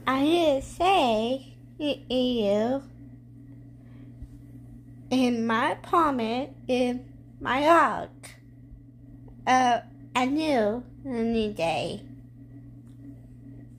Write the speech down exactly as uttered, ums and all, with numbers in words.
I didn't say you in my apartment in my dog. Uh, I knew any day.